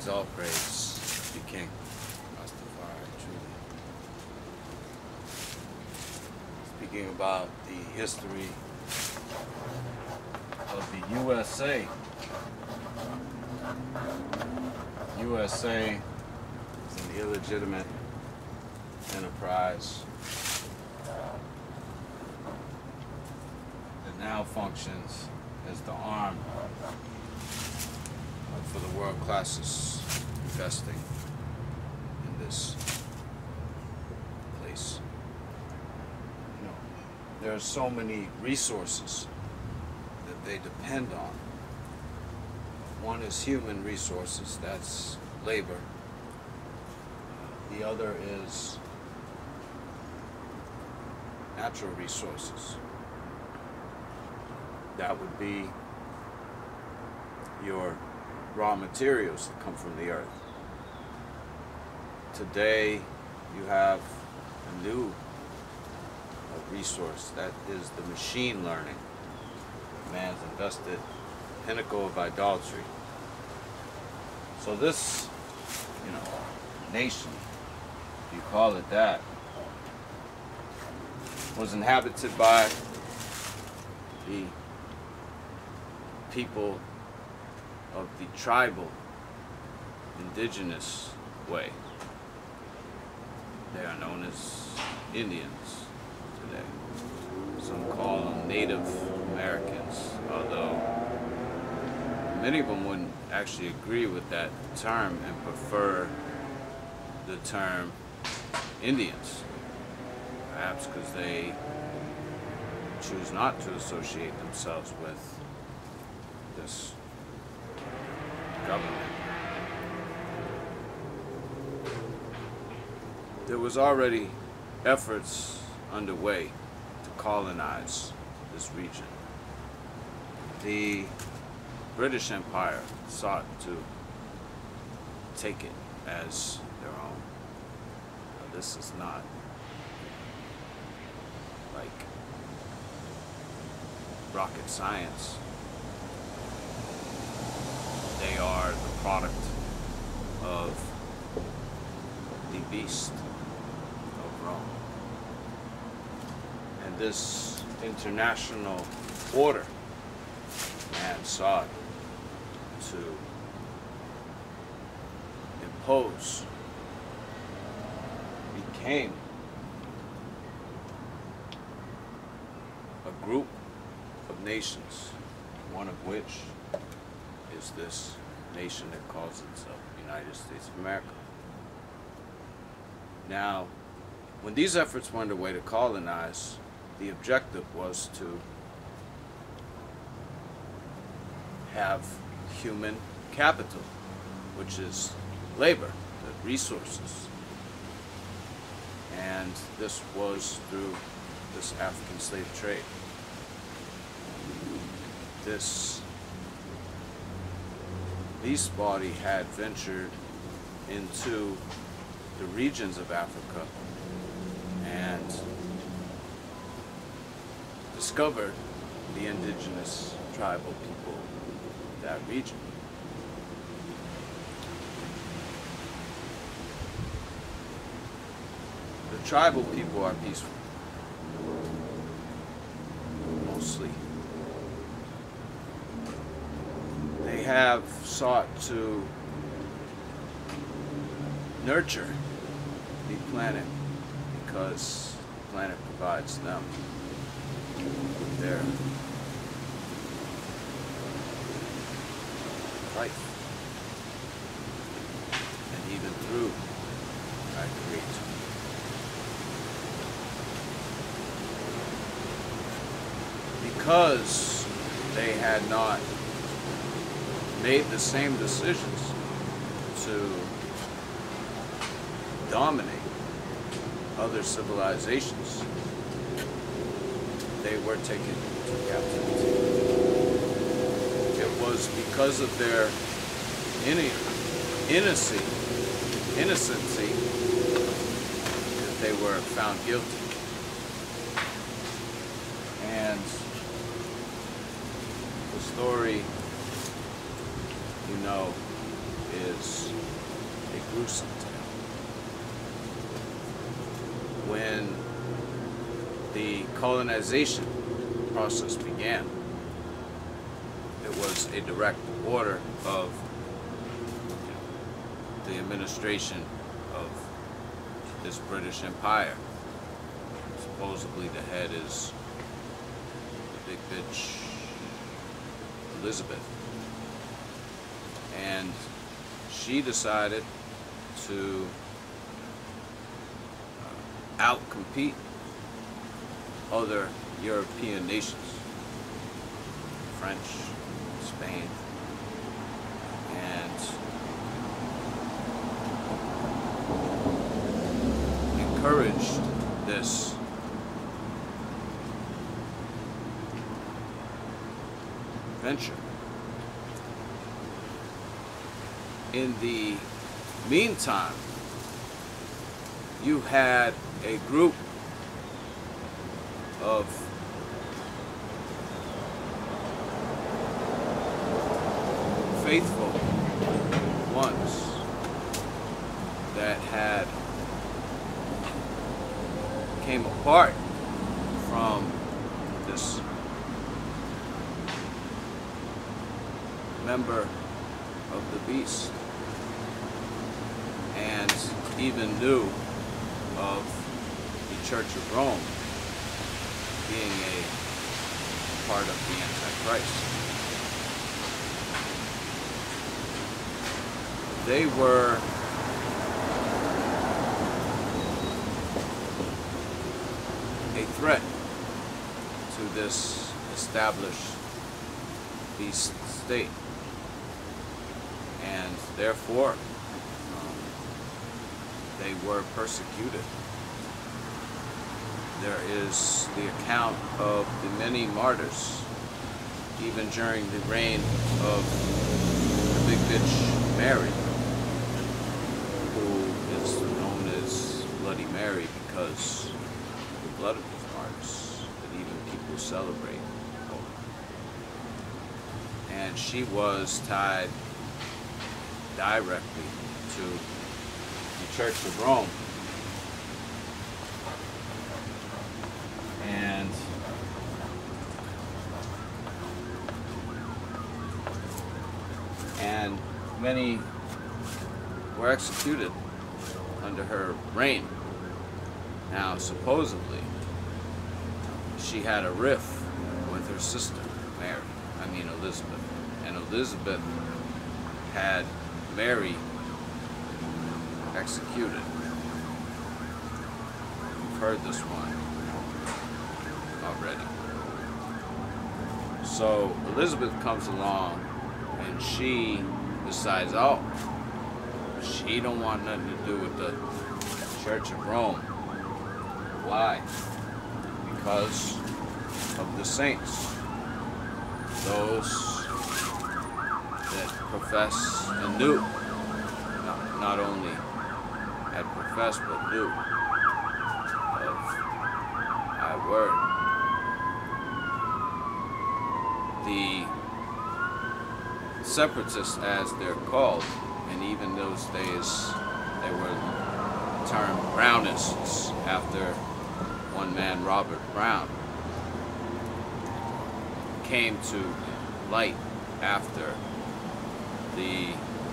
kings, all praise be king. Rastafari, truly. Speaking about the history of the USA. USA is an illegitimate enterprise that now functions as the arm for the world classes investing in this place. You know, there are so many resources that they depend on. One is human resources, that's labor. The other is natural resources. That would be your raw materials that come from the earth. Today, you have a new resource, that is the machine learning. Man's invested pinnacle of idolatry. So this, nation, if you call it that, was inhabited by the people of the tribal, indigenous way. They are known as Indians today. Some call them Native Americans, although many of them wouldn't actually agree with that term and prefer the term Indians, perhaps because they choose not to associate themselves with this government. There was already efforts underway to colonize this region. The British Empire sought to take it as their own. Now, this is not like rocket science. They are the product of the beast of Rome. And this international order man sought to impose became a group of nations, one of which is this nation that calls itself the United States of America. Now, when these efforts were underway to colonize, the objective was to have human capital, which is labor, the resources. And this was through this African slave trade. This beast body had ventured into the regions of Africa and discovered the indigenous tribal people of that region. The tribal people are peaceful, mostly. They have sought to nurture the planet because the planet provides them with their life. And even through recreation. Because they had not made the same decisions to dominate other civilizations, they were taken into captivity. It was because of their innocency that they were found guilty. And the story, you know, is a gruesome tale. When the colonization process began, it was a direct order of the administration of this British Empire. Supposedly the head is the big bitch Elizabeth. And she decided to outcompete other European nations, French, Spain, and encouraged this venture. In the meantime, you had a group of faithful ones that had came apart from this member of the beast, and even knew of the Church of Rome being a part of the Antichrist. They were a threat to this established beast state, and therefore they were persecuted. There is the account of the many martyrs, even during the reign of the big bitch Mary, who is known as Bloody Mary because of the blood of these martyrs that even people celebrate. And she was tied directly to the Church of Rome. And many were executed under her reign. Now, supposedly, she had a rift with her sister, Elizabeth. And Elizabeth had Mary executed. You've heard this one already. So Elizabeth comes along and she decides, oh, she don't want nothing to do with the Church of Rome. Why? Because of the saints. Those that profess and knew, not only had professed but knew of my word. The separatists, as they're called, and even those days they were termed Brownists after one man, Robert Brown, came to light after the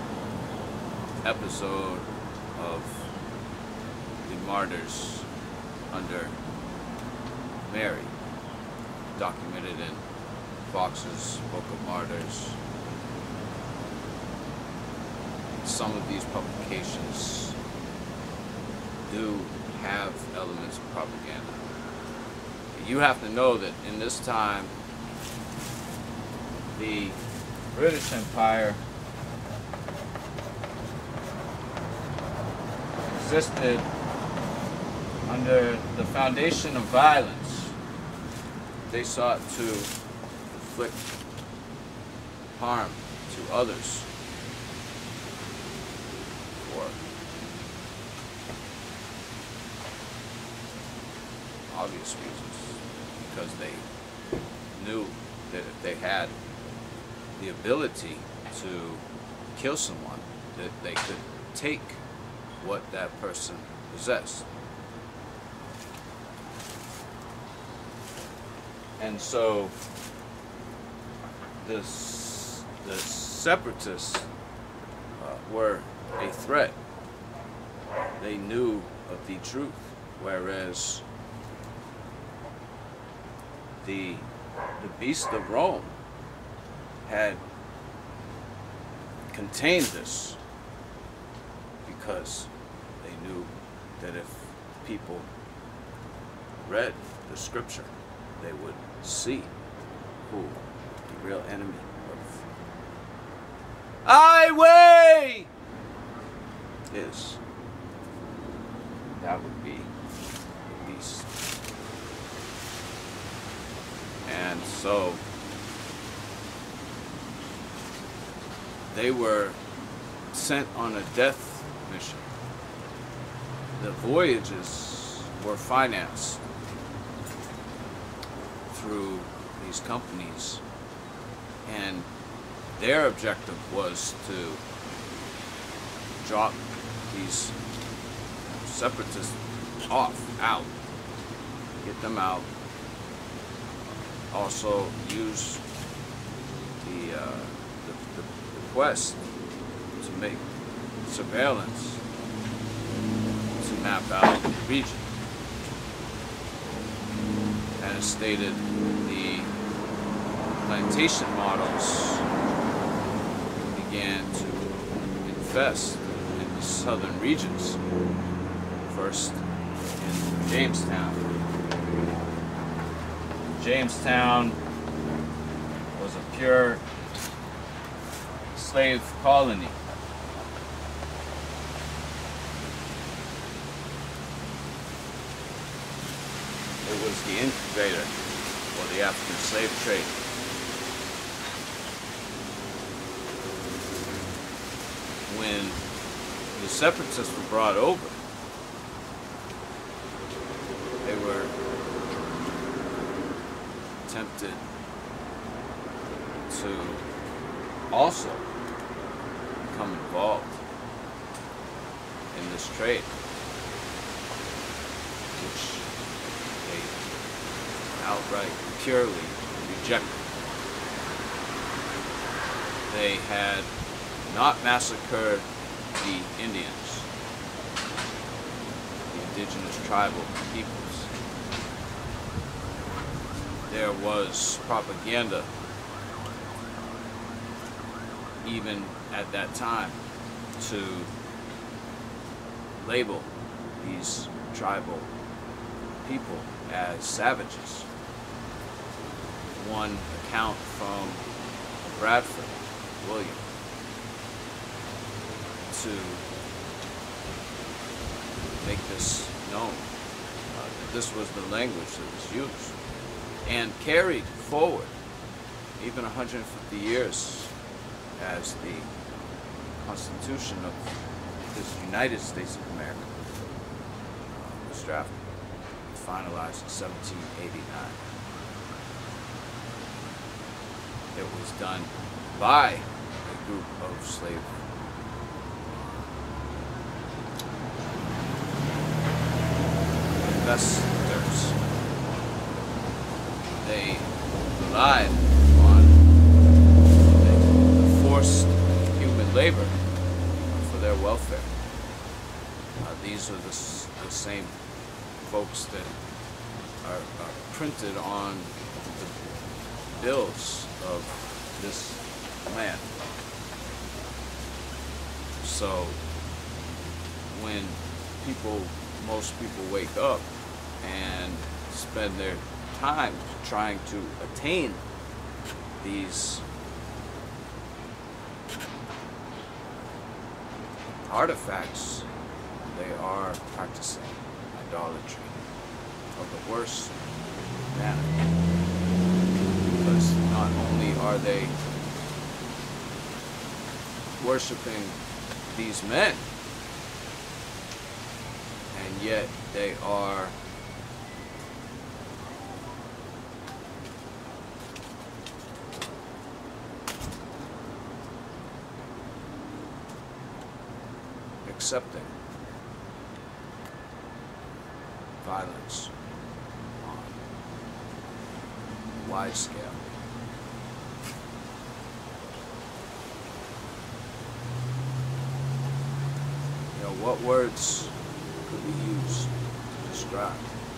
episode of the martyrs under Mary, documented in Fox's Book of Martyrs. Some of these publications do have elements of propaganda. You have to know that in this time, the British Empire existed under the foundation of violence. They sought to inflict harm to others for obvious reasons, because they knew that if they had the ability to kill someone, that they could take what that person possessed. And so the separatists were a threat. They knew of the truth, whereas the beast of Rome had contained this because they knew that if people read the scripture, they would see who the real enemy of highway is. That would be the beast. And so they were sent on a death mission. The voyages were financed through these companies, and their objective was to drop these separatists out, get them out, also use the quest to make surveillance to map out the region. And as stated, the plantation models began to infest in the southern regions, first in Jamestown. Jamestown was a pure slave colony. It was the incubator for the African slave trade. When the separatists were brought over, they were tempted to also become involved in this trade, which they outright purely rejected. They had not massacred the Indians, the indigenous tribal peoples. There was propaganda even at that time to label these tribal people as savages. One account from Bradford, William, to make this known, that this was the language that was used and carried forward even 150 years as the Constitution of this United States of America was drafted, finalized in 1789. It was done by a group of slave investors. They relied on the forced human labor for their welfare. These are the same folks that are printed on the bills of this land. So when most people wake up and spend their time trying to attain these artifacts, they are practicing idolatry of the worst manner. Because not only are they worshiping these men, and yet they are accepting violence on a wide scale. You know, what words could be used to describe?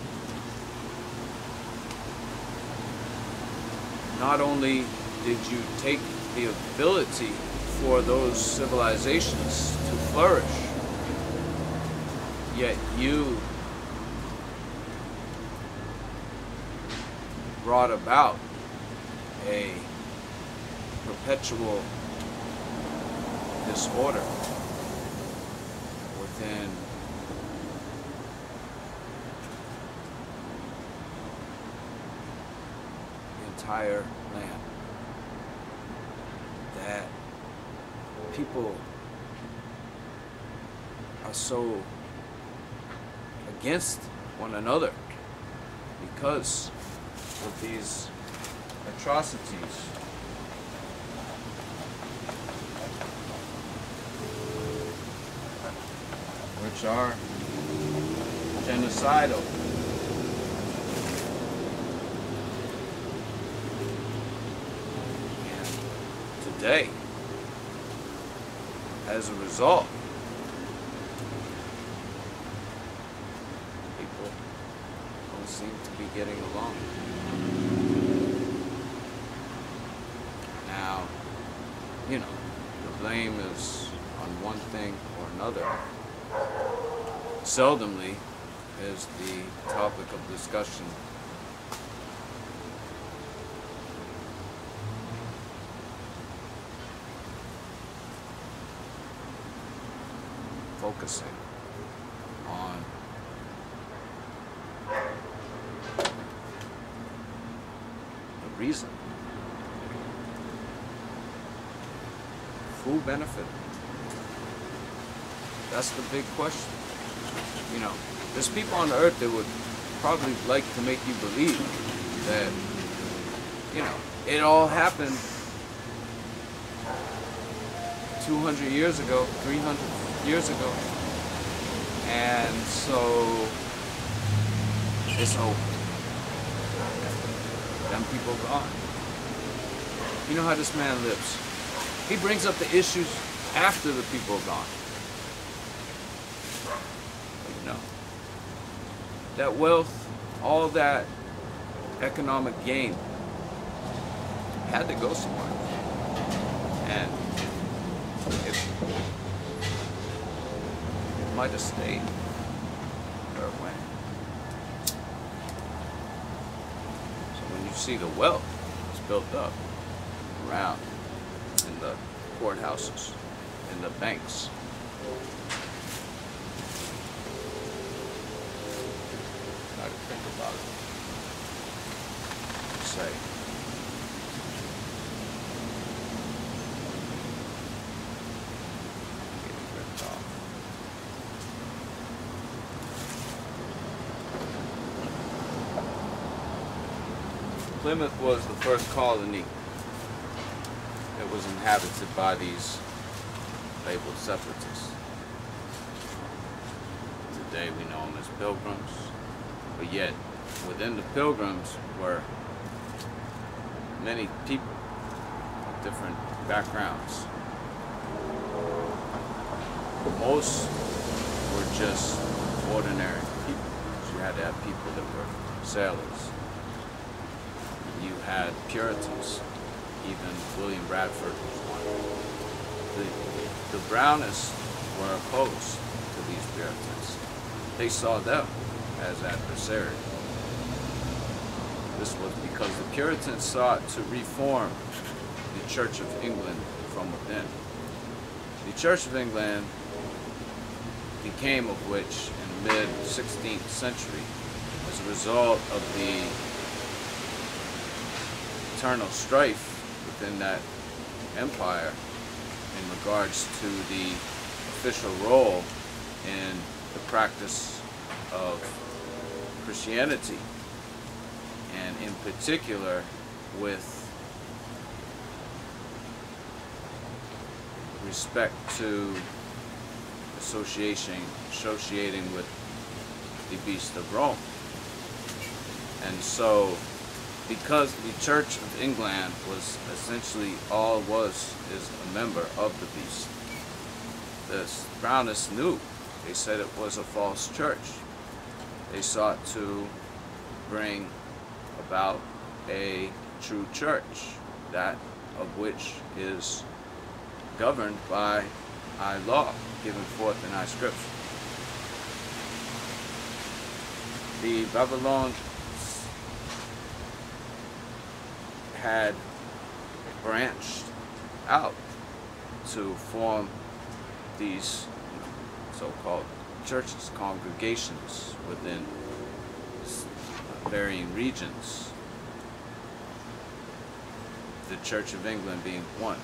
Not only did you take the ability for those civilizations to flourish, yet you brought about a perpetual disorder within the entire land, that people are so against one another because of these atrocities. Which are genocidal. And today, as a result, people don't seem to be getting along. Now, you know, the blame is on one thing or another. Seldomly is the topic of discussion focusing on the reason. Who benefited? That's the big question. You know, there's people on the earth that would probably like to make you believe that, you know, it all happened 200 years ago, 300 years ago, and so it's over. Them people gone. You know how this man lives. He brings up the issues after the people are gone. No. That wealth, all that economic gain had to go somewhere. And it might have stayed where it went. So when you see the wealth that's built up around in the courthouses, in the banks, think about it. Say, getting ripped off. Plymouth was the first colony that was inhabited by these labeled separatists. Today we know them as Pilgrims. But yet, within the Pilgrims were many people of different backgrounds. Most were just ordinary people. So you had to have people that were sailors. You had Puritans. Even William Bradford was one. The Brownists were opposed to these Puritans. They saw them as adversary. This was because the Puritans sought to reform the Church of England from within. The Church of England became of which in the mid-16th century as a result of the internal strife within that empire in regards to the official role in the practice of Christianity, and in particular with respect to the associating with the Beast of Rome. And so, because the Church of England was essentially all was is a member of the Beast, the Brownists knew. They said it was a false church. They sought to bring about a true church, that of which is governed by our law, given forth in our scripture. The Babylonians had branched out to form these so-called churches, congregations within varying regions, the Church of England being one.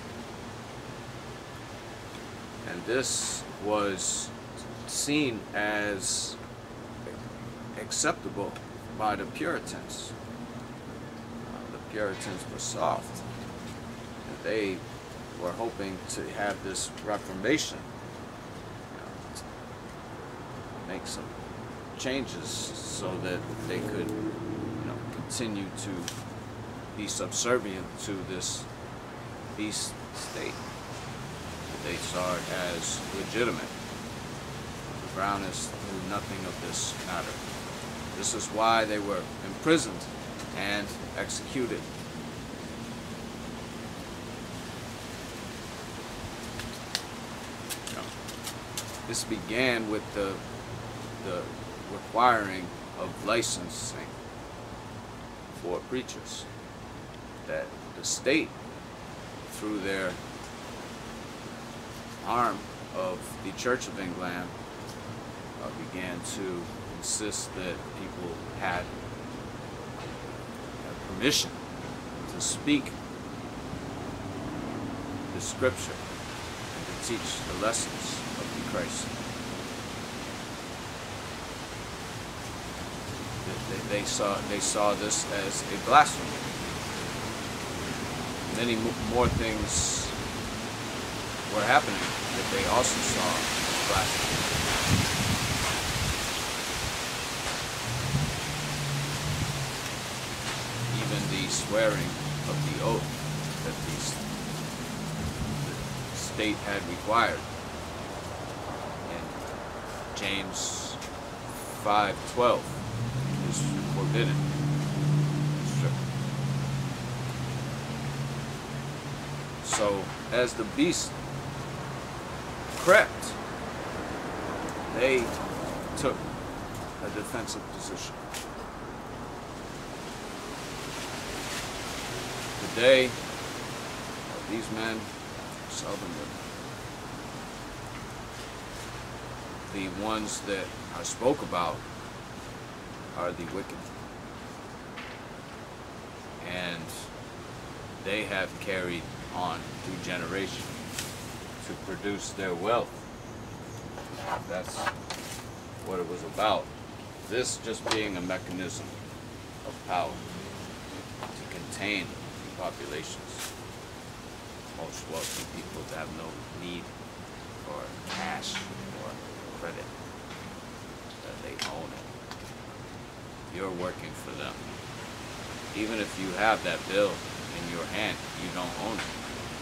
And this was seen as acceptable by the Puritans. The Puritans were soft, and they were hoping to have this Reformation, make some changes so that they could, continue to be subservient to this beast state. They saw it as legitimate. The Brownists knew nothing of this matter. This is why they were imprisoned and executed. This began with the requiring of licensing for preachers, that the state, through their arm of the Church of England, began to insist that people had permission to speak the scripture and to teach the lessons of the Christ. They saw this as a blasphemy. Many more things were happening that they also saw as blasphemy. Even the swearing of the oath that the state had required in James 5:12 is forbidden. So as the beast crept, they took a defensive position. Today, these men seldom the ones that I spoke about are the wicked. And they have carried on through generations to produce their wealth. That's what it was about. This just being a mechanism of power to contain populations. Most wealthy people have no need for cash or credit. They own it. You're working for them. Even if you have that bill in your hand, you don't own it.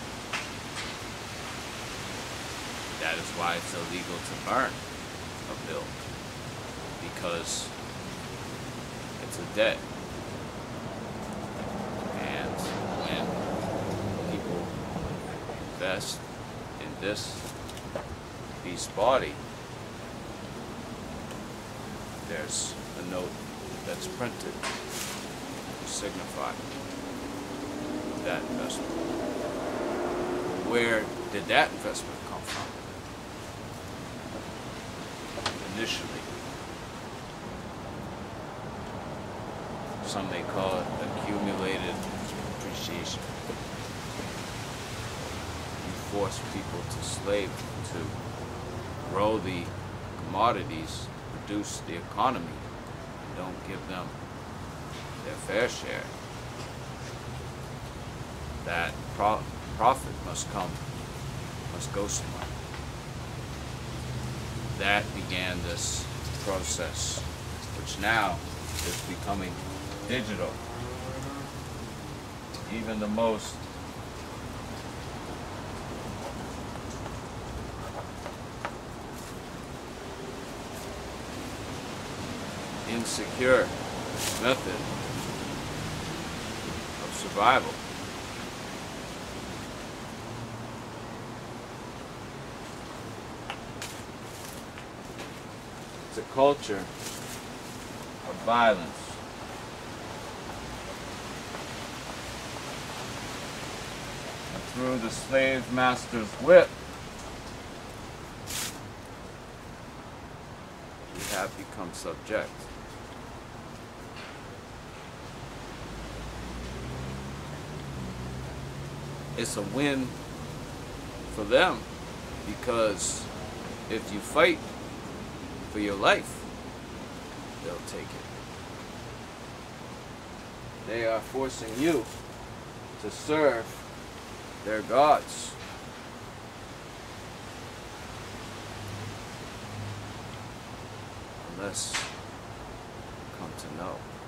That is why it's illegal to burn a bill, because it's a debt. And when people invest in this beast body, there's a note that's printed to signify that investment. Where did that investment come from? Initially, some may call it accumulated appreciation. You force people to slave, to grow the commodities, produce the economy, and don't give them their fair share. That profit must go somewhere. that began this process, which now is becoming digital. Even the most insecure method of survival it's a culture of violence. And through the slave master's whip, we have become subject. It's a win for them, because if you fight for your life, they'll take it. They are forcing you to serve their gods. Unless you come to know.